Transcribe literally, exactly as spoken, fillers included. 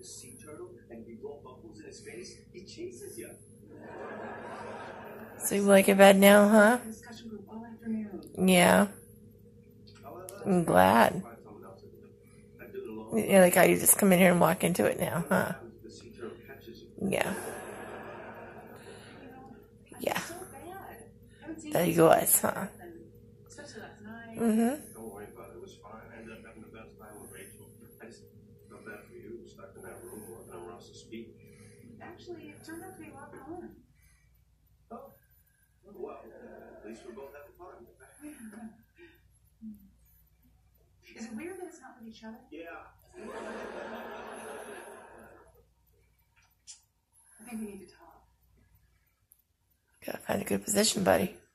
sea turtle and you blow bubbles in his face, he chases you. So you like it bad now, huh? Yeah. I'm glad. You know, like how you just come in here and walk into it now, huh? Yeah. Yeah. There you was, huh? Mm-hmm. Don't worry about it. It was fine. I ended up having the best time with Rachel. I just felt bad for you, stuck in that room working on Ross's speech. Actually, it turned out to be a lot of fun. Oh. Well, at least we're both having fun. Is it weird that it's not with each other? Yeah. I think we need to talk. Gotta find a good position, buddy.